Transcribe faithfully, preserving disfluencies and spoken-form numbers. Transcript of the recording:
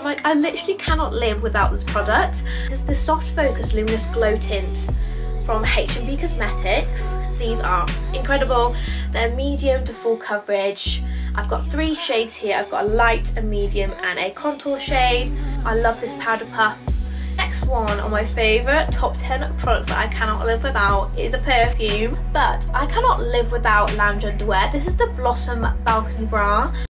like, I literally cannot live without this product. This is the Soft Focus Luminous Glow Tint from H and B Cosmetics. These are incredible. They're medium to full coverage. I've got three shades here. I've got a light, a medium and a contour shade. I love this powder puff. Next one on my favourite top ten products that I cannot live without is a perfume, but I cannot live without lounge underwear. This is the Blossom Balcony Bra.